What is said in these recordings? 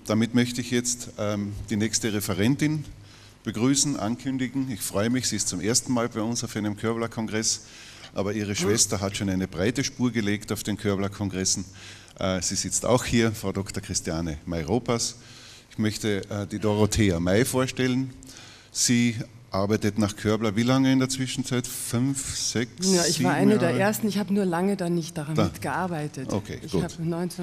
Damit möchte ich jetzt die nächste Referentin begrüßen, ankündigen. Ich freue mich, sie ist zum ersten Mal bei uns auf einem Körbler-Kongress, aber ihre Schwester hat schon eine breite Spur gelegt auf den Körbler-Kongressen. Sie sitzt auch hier, Frau Dr. Christiane May-Ropas. Ich möchte die Dorothea May vorstellen. Sie arbeitet nach Körbler wie lange in der Zwischenzeit? 5, 6, 7 Ja, ich war eine der ersten. Ich habe nur lange dann nicht daran mitgearbeitet. Okay, ich gut. habe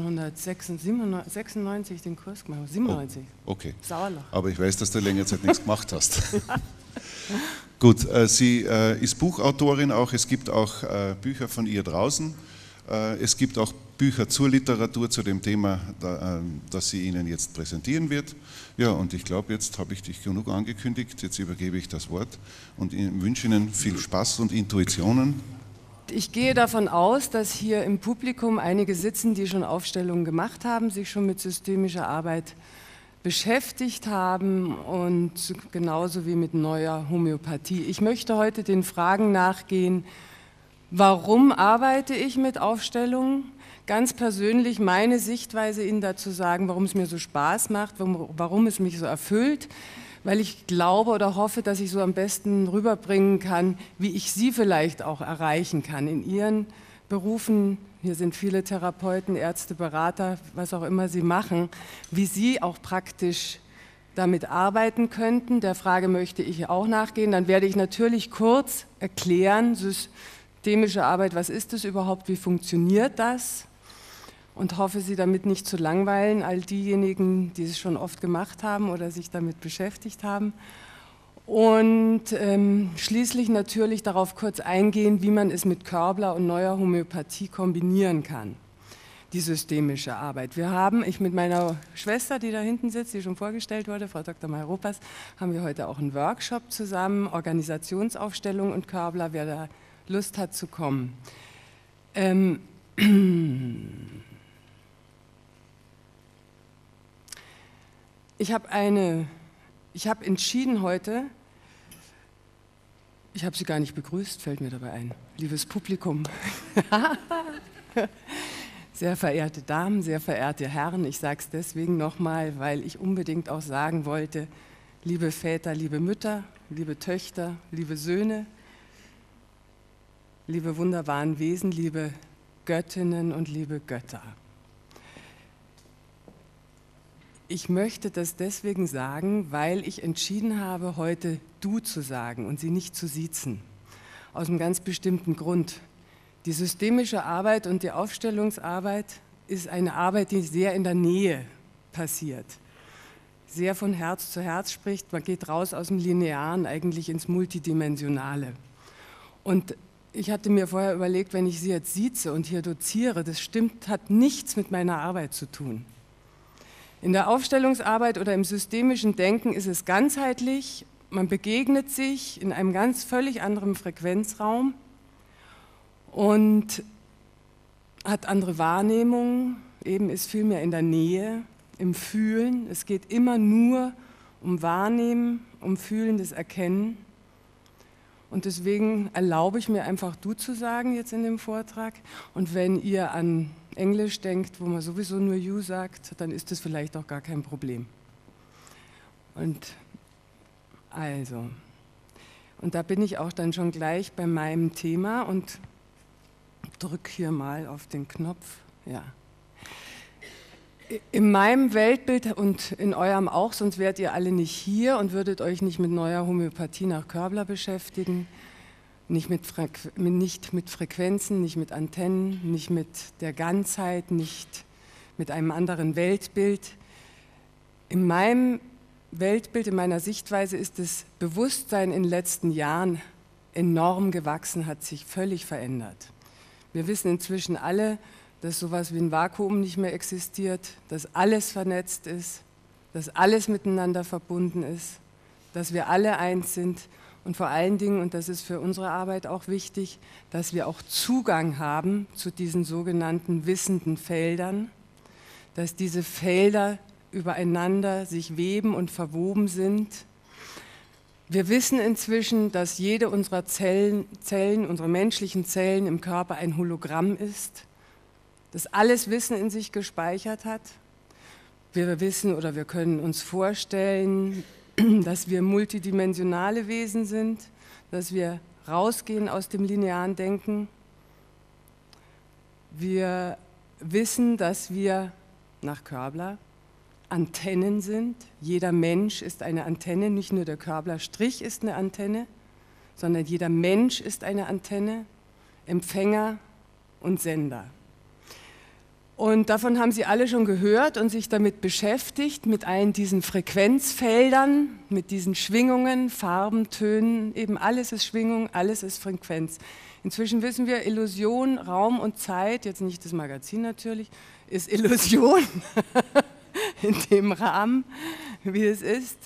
1996 den Kurs gemacht, 97. Okay. Sauerlach. Aber ich weiß, dass du längere Zeit nichts gemacht hast. Gut, sie ist Buchautorin auch. Es gibt auch Bücher von ihr draußen. Es gibt auch Bücher zur Literatur, zu dem Thema, das sie Ihnen jetzt präsentieren wird. Ja, und ich glaube, jetzt habe ich dich genug angekündigt. Jetzt übergebe ich das Wort und wünsche Ihnen viel Spaß und Intuitionen. Ich gehe davon aus, dass hier im Publikum einige sitzen, die schon Aufstellungen gemacht haben, sich schon mit systemischer Arbeit beschäftigt haben und genauso wie mit neuer Homöopathie. Ich möchte heute den Fragen nachgehen, warum arbeite ich mit Aufstellungen? Ganz persönlich meine Sichtweise Ihnen dazu sagen, warum es mir so Spaß macht, warum es mich so erfüllt, weil ich glaube oder hoffe, dass ich so am besten rüberbringen kann, wie ich Sie vielleicht auch erreichen kann in Ihren Berufen. Hier sind viele Therapeuten, Ärzte, Berater, was auch immer Sie machen, wie Sie auch praktisch damit arbeiten könnten. Der Frage möchte ich auch nachgehen. Dann werde ich natürlich kurz erklären, systemische Arbeit, was ist das überhaupt, wie funktioniert das? Und hoffe, Sie damit nicht zu langweilen, all diejenigen, die es schon oft gemacht haben oder sich damit beschäftigt haben. Und schließlich natürlich darauf kurz eingehen, wie man es mit Körbler und neuer Homöopathie kombinieren kann, die systemische Arbeit. Ich mit meiner Schwester, die da hinten sitzt, die schon vorgestellt wurde, Frau Dr. May-Ropas, haben wir heute auch einen Workshop zusammen, Organisationsaufstellung und Körbler, wer da Lust hat zu kommen. Ich habe entschieden heute, ich habe Sie gar nicht begrüßt, fällt mir dabei ein, liebes Publikum, sehr verehrte Damen, sehr verehrte Herren, ich sage es deswegen nochmal, weil ich unbedingt auch sagen wollte, liebe Väter, liebe Mütter, liebe Töchter, liebe Söhne, liebe wunderbaren Wesen, liebe Göttinnen und liebe Götter. Ich möchte das deswegen sagen, weil ich entschieden habe, heute du zu sagen und sie nicht zu siezen. Aus einem ganz bestimmten Grund. Die systemische Arbeit und die Aufstellungsarbeit ist eine Arbeit, die sehr in der Nähe passiert. Sehr von Herz zu Herz spricht, man geht raus aus dem Linearen eigentlich ins Multidimensionale. Und ich hatte mir vorher überlegt, wenn ich Sie jetzt sieze und hier doziere, das stimmt, hat nichts mit meiner Arbeit zu tun. In der Aufstellungsarbeit oder im systemischen Denken ist es ganzheitlich, man begegnet sich in einem ganz völlig anderen Frequenzraum und hat andere Wahrnehmungen, eben ist viel mehr in der Nähe, im Fühlen. Es geht immer nur um Wahrnehmen, um fühlendes Erkennen. Und deswegen erlaube ich mir einfach du zu sagen jetzt in dem Vortrag. Und wenn ihr an Englisch denkt, wo man sowieso nur you sagt, dann ist das vielleicht auch gar kein Problem. Und da bin ich auch dann schon gleich bei meinem Thema und drücke hier mal auf den Knopf. Ja. In meinem Weltbild und in eurem auch, sonst wärt ihr alle nicht hier und würdet euch nicht mit neuer Homöopathie nach Körbler beschäftigen, nicht mit Frequenzen, nicht mit Antennen, nicht mit der Ganzheit, nicht mit einem anderen Weltbild. In meinem Weltbild, in meiner Sichtweise ist das Bewusstsein in den letzten Jahren enorm gewachsen, hat sich völlig verändert. Wir wissen inzwischen alle, dass sowas wie ein Vakuum nicht mehr existiert, dass alles vernetzt ist, dass alles miteinander verbunden ist, dass wir alle eins sind und vor allen Dingen, und das ist für unsere Arbeit auch wichtig, dass wir auch Zugang haben zu diesen sogenannten wissenden Feldern, dass diese Felder übereinander sich weben und verwoben sind. Wir wissen inzwischen, dass jede unserer Zellen, unsere menschlichen Zellen im Körper ein Hologramm ist, das alles Wissen in sich gespeichert hat. Wir wissen oder wir können uns vorstellen, dass wir multidimensionale Wesen sind, dass wir rausgehen aus dem linearen Denken. Wir wissen, dass wir nach Körbler Antennen sind. Jeder Mensch ist eine Antenne, nicht nur der Körbler-Strich ist eine Antenne, sondern jeder Mensch ist eine Antenne, Empfänger und Sender. Und davon haben Sie alle schon gehört und sich damit beschäftigt, mit allen diesen Frequenzfeldern, mit diesen Schwingungen, Farben, Tönen, eben alles ist Schwingung, alles ist Frequenz. Inzwischen wissen wir, Illusion, Raum und Zeit, jetzt nicht das Magazin natürlich, ist Illusion in dem Rahmen, wie es ist.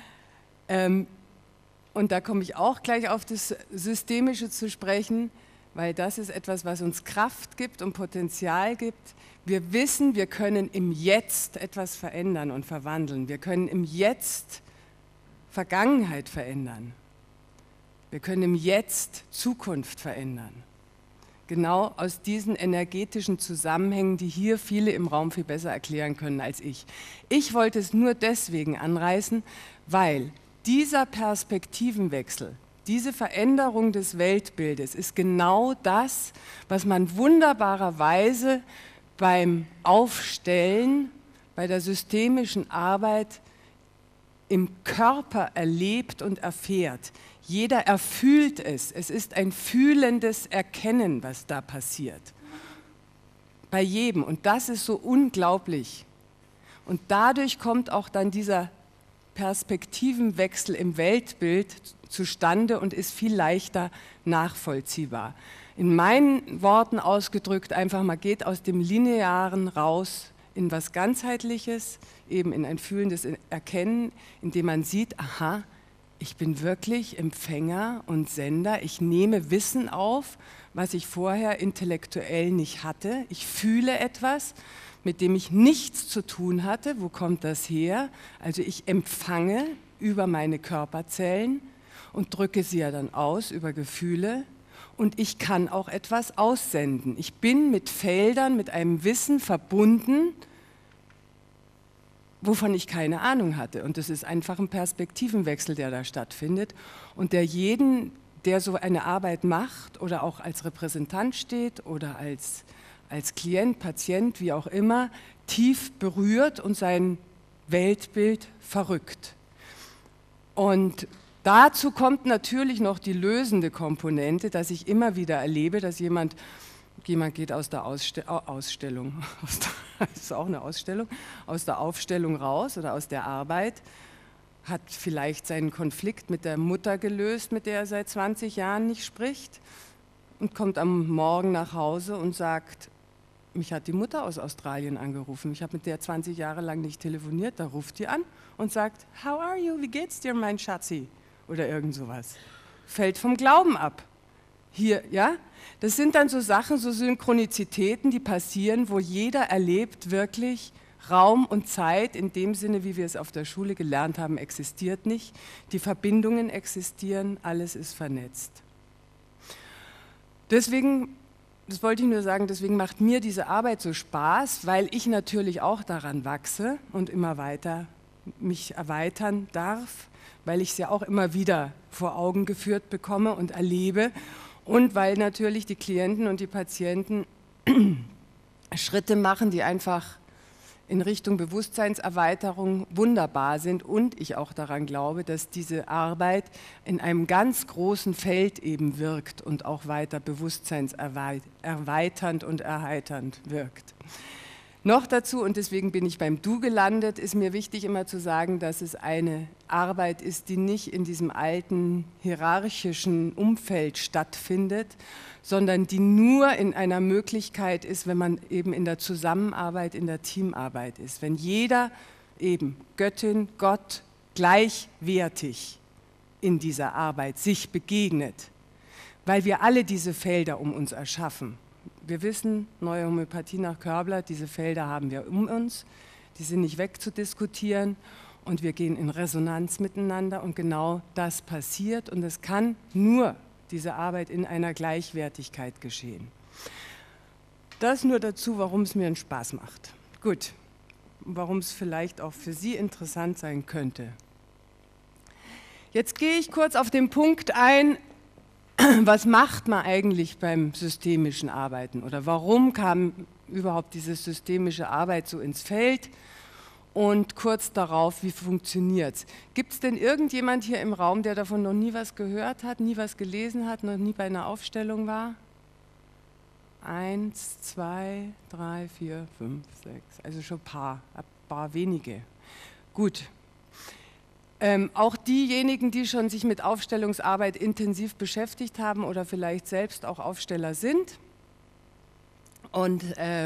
Und da komme ich auch gleich auf das Systemische zu sprechen, weil das ist etwas, was uns Kraft gibt und Potenzial gibt. Wir wissen, wir können im Jetzt etwas verändern und verwandeln. Wir können im Jetzt Vergangenheit verändern. Wir können im Jetzt Zukunft verändern. Genau aus diesen energetischen Zusammenhängen, die hier viele im Raum viel besser erklären können als ich. Ich wollte es nur deswegen anreißen, weil dieser Perspektivenwechsel, diese Veränderung des Weltbildes ist genau das, was man wunderbarerweise beim Aufstellen, bei der systemischen Arbeit im Körper erlebt und erfährt. Jeder erfühlt es. Es ist ein fühlendes Erkennen, was da passiert. Bei jedem. Und das ist so unglaublich. Und dadurch kommt auch dann dieser Perspektivenwechsel im Weltbild zustande und ist viel leichter nachvollziehbar. In meinen Worten ausgedrückt, einfach mal geht aus dem Linearen raus in was Ganzheitliches, eben in ein fühlendes Erkennen, indem man sieht, aha, ich bin wirklich Empfänger und Sender, ich nehme Wissen auf, was ich vorher intellektuell nicht hatte, ich fühle etwas, mit dem ich nichts zu tun hatte, wo kommt das her? Also ich empfange über meine Körperzellen und drücke sie ja dann aus über Gefühle. Und ich kann auch etwas aussenden. Ich bin mit Feldern, mit einem Wissen verbunden, wovon ich keine Ahnung hatte. Und das ist einfach ein Perspektivenwechsel, der da stattfindet und der jeden, der so eine Arbeit macht oder auch als Repräsentant steht oder als Klient, Patient, wie auch immer, tief berührt und sein Weltbild verrückt. Und dazu kommt natürlich noch die lösende Komponente, dass ich immer wieder erlebe, dass jemand geht aus der Ausstellung, das ist auch eine Ausstellung, aus der Aufstellung raus oder aus der Arbeit, hat vielleicht seinen Konflikt mit der Mutter gelöst, mit der er seit 20 Jahren nicht spricht und kommt am Morgen nach Hause und sagt, mich hat die Mutter aus Australien angerufen, ich habe mit der 20 Jahre lang nicht telefoniert, da ruft die an und sagt, how are you, wie geht's dir, mein Schatzi? Oder irgend sowas. Fällt vom Glauben ab. Hier, ja? Das sind dann so Sachen, so Synchronizitäten, die passieren, wo jeder erlebt wirklich, Raum und Zeit in dem Sinne, wie wir es auf der Schule gelernt haben, existiert nicht. Die Verbindungen existieren, alles ist vernetzt. Deswegen, das wollte ich nur sagen, deswegen macht mir diese Arbeit so Spaß, weil ich natürlich auch daran wachse und immer weiter mich erweitern darf, weil ich es ja auch immer wieder vor Augen geführt bekomme und erlebe und weil natürlich die Klienten und die Patienten Schritte machen, die einfach in Richtung Bewusstseinserweiterung wunderbar sind und ich auch daran glaube, dass diese Arbeit in einem ganz großen Feld eben wirkt und auch weiter bewusstseinserweiternd und erheiternd wirkt. Noch dazu, und deswegen bin ich beim Du gelandet, ist mir wichtig immer zu sagen, dass es eine Arbeit ist, die nicht in diesem alten hierarchischen Umfeld stattfindet, sondern die nur in einer Möglichkeit ist, wenn man eben in der Zusammenarbeit, in der Teamarbeit ist. Wenn jeder eben Göttin, Gott gleichwertig in dieser Arbeit sich begegnet, weil wir alle diese Felder um uns erschaffen. Wir wissen, Neue Homöopathie nach Körbler, diese Felder haben wir um uns, die sind nicht wegzudiskutieren und wir gehen in Resonanz miteinander und genau das passiert und es kann nur diese Arbeit in einer Gleichwertigkeit geschehen. Das nur dazu, warum es mir einen Spaß macht. Gut, warum es vielleicht auch für Sie interessant sein könnte. Jetzt gehe ich kurz auf den Punkt ein, was macht man eigentlich beim systemischen Arbeiten oder warum kam überhaupt diese systemische Arbeit so ins Feld und kurz darauf, wie funktioniert es. Gibt es denn irgendjemand hier im Raum, der davon noch nie was gehört hat, nie was gelesen hat, noch nie bei einer Aufstellung war? 1, 2, 3, 4, 5, 6, also schon ein paar wenige. Gut. Auch diejenigen, die schon sich mit Aufstellungsarbeit intensiv beschäftigt haben oder vielleicht selbst auch Aufsteller sind. Und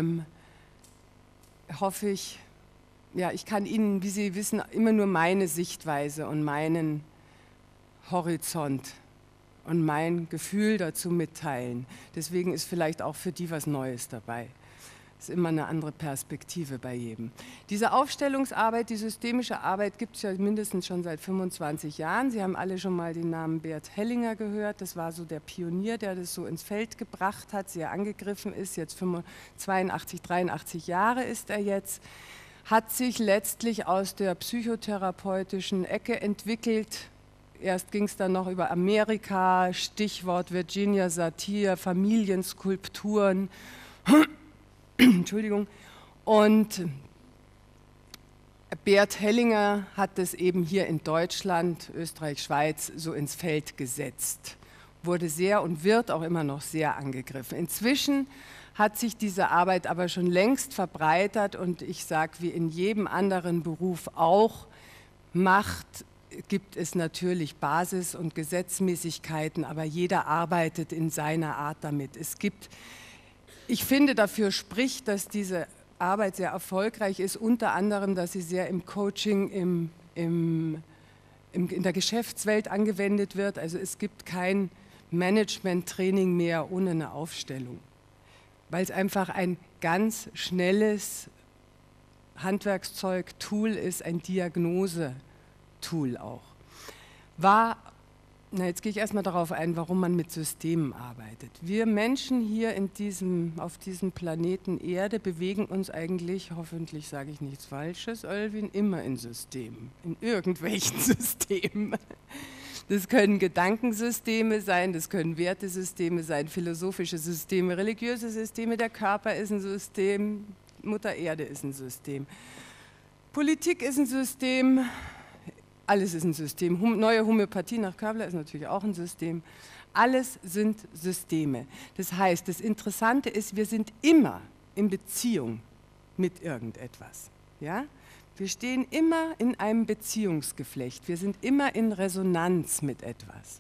hoffe ich, ja, ich kann Ihnen, wie Sie wissen, immer nur meine Sichtweise und meinen Horizont und mein Gefühl dazu mitteilen. Deswegen ist vielleicht auch für die was Neues dabei. Ist immer eine andere Perspektive bei jedem. Diese Aufstellungsarbeit, die systemische Arbeit gibt es ja mindestens schon seit 25 Jahren. Sie haben alle schon mal den Namen Bert Hellinger gehört. Das war so der Pionier, der das so ins Feld gebracht hat, sehr angegriffen ist. Jetzt 82, 83 Jahre ist er jetzt. Hat sich letztlich aus der psychotherapeutischen Ecke entwickelt. Erst ging es dann noch über Amerika, Stichwort Virginia Satir, Familienskulpturen. Entschuldigung. Und Bert Hellinger hat das eben hier in Deutschland, Österreich, Schweiz so ins Feld gesetzt. Wurde sehr und wird auch immer noch sehr angegriffen. Inzwischen hat sich diese Arbeit aber schon längst verbreitert und ich sage, wie in jedem anderen Beruf auch, gibt es natürlich Basis- und Gesetzmäßigkeiten, aber jeder arbeitet in seiner Art damit. Ich finde, dafür spricht, dass diese Arbeit sehr erfolgreich ist, unter anderem, dass sie sehr im Coaching, in der Geschäftswelt angewendet wird. Also es gibt kein Management-Training mehr ohne eine Aufstellung, weil es einfach ein ganz schnelles Handwerkszeug, Tool ist, ein Diagnose-Tool auch. Jetzt gehe ich erstmal darauf ein, warum man mit Systemen arbeitet. Wir Menschen hier auf diesem Planeten Erde bewegen uns eigentlich, hoffentlich sage ich nichts Falsches, Ölwin, immer in Systemen, in irgendwelchen Systemen. Das können Gedankensysteme sein, das können Wertesysteme sein, philosophische Systeme, religiöse Systeme, der Körper ist ein System, Mutter Erde ist ein System. Politik ist ein System, alles ist ein System. Neue Homöopathie nach Körbler ist natürlich auch ein System. Alles sind Systeme. Das heißt, das Interessante ist, wir sind immer in Beziehung mit irgendetwas. Ja? Wir stehen immer in einem Beziehungsgeflecht. Wir sind immer in Resonanz mit etwas.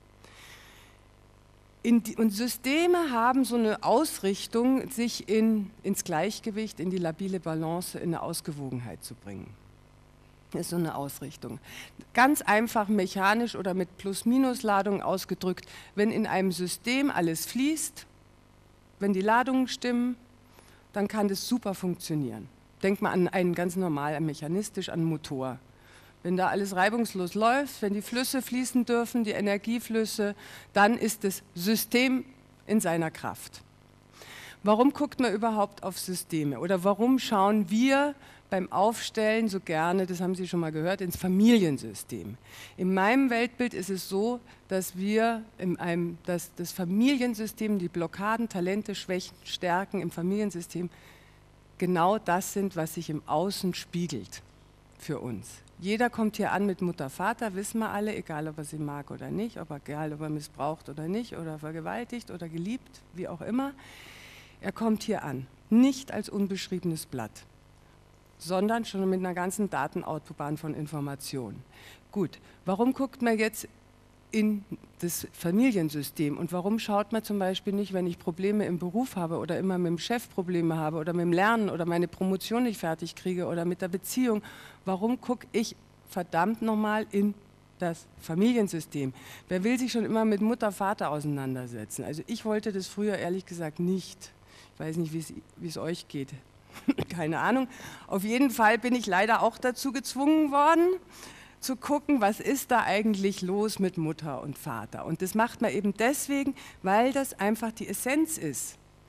Und Systeme haben so eine Ausrichtung, sich ins Gleichgewicht, in die labile Balance, in eine Ausgewogenheit zu bringen. Das ist so eine Ausrichtung. Ganz einfach mechanisch oder mit Plus-Minus-Ladung ausgedrückt, wenn in einem System alles fließt, wenn die Ladungen stimmen, dann kann das super funktionieren. Denkt mal an einen ganz normal, mechanistisch an einen Motor. Wenn da alles reibungslos läuft, wenn die Flüsse fließen dürfen, die Energieflüsse, dann ist das System in seiner Kraft. Warum guckt man überhaupt auf Systeme? Oder warum schauen wir beim Aufstellen so gerne, das haben Sie schon mal gehört, ins Familiensystem? In meinem Weltbild ist es so, dass das Familiensystem, die Blockaden, Talente, Schwächen, Stärken im Familiensystem genau das sind, was sich im Außen spiegelt für uns. Jeder kommt hier an mit Mutter, Vater, wissen wir alle, egal ob er sie mag oder nicht, egal ob er missbraucht oder nicht, oder vergewaltigt oder geliebt, wie auch immer. Er kommt hier an, nicht als unbeschriebenes Blatt, sondern schon mit einer ganzen Datenautobahn von Informationen. Gut, warum guckt man jetzt in das Familiensystem und warum schaut man zum Beispiel nicht, wenn ich Probleme im Beruf habe oder immer mit dem Chef Probleme habe oder mit dem Lernen oder meine Promotion nicht fertig kriege oder mit der Beziehung, warum gucke ich verdammt nochmal in das Familiensystem? Wer will sich schon immer mit Mutter, Vater auseinandersetzen? Also ich wollte das früher ehrlich gesagt nicht. Ich weiß nicht, wie es euch geht. Keine Ahnung. Auf jeden Fall bin ich leider auch dazu gezwungen worden, zu gucken, was ist da eigentlich los mit Mutter und Vater. Und das macht man eben deswegen, weil das einfach die Essenz ist.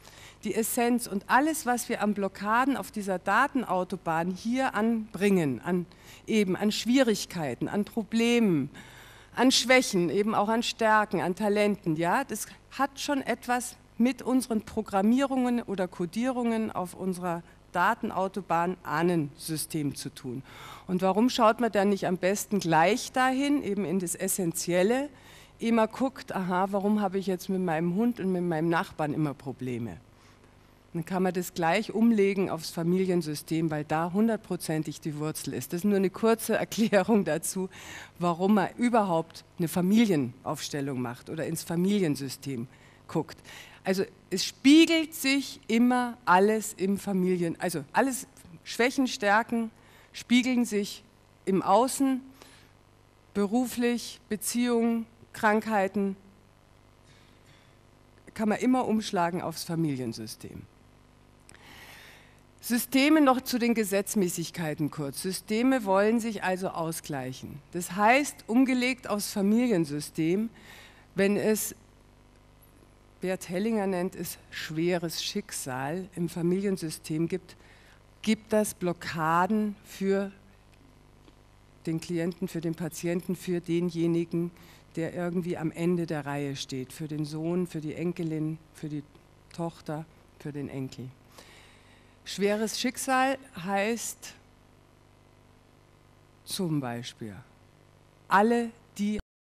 die Essenz und alles, was wir an Blockaden auf dieser Datenautobahn hier anbringen, an Schwierigkeiten, an Problemen, an Schwächen, eben auch an Stärken, an Talenten, ja, das hat schon etwas mit unseren Programmierungen oder Codierungen auf unserer Datenautobahn Ahnensystem zu tun. Und warum schaut man dann nicht am besten gleich dahin, eben in das Essentielle, ehe man guckt, aha, warum habe ich jetzt mit meinem Hund und mit meinem Nachbarn immer Probleme? Dann kann man das gleich umlegen aufs Familiensystem, weil da hundertprozentig die Wurzel ist. Das ist nur eine kurze Erklärung dazu, warum man überhaupt eine Familienaufstellung macht oder ins Familiensystem guckt. Also es spiegelt sich immer alles im also alles Schwächen, Stärken spiegeln sich im Außen, beruflich, Beziehungen, Krankheiten, kann man immer umschlagen aufs Familiensystem. Systeme noch zu den Gesetzmäßigkeiten kurz. Systeme wollen sich also ausgleichen. Das heißt, umgelegt aufs Familiensystem, wenn es, Bert Hellinger nennt es schweres Schicksal im Familiensystem gibt das Blockaden für den Klienten, für den Patienten, für denjenigen, der irgendwie am Ende der Reihe steht, für den Sohn, für die Enkelin, für die Tochter, für den Enkel. Schweres Schicksal heißt zum Beispiel, alle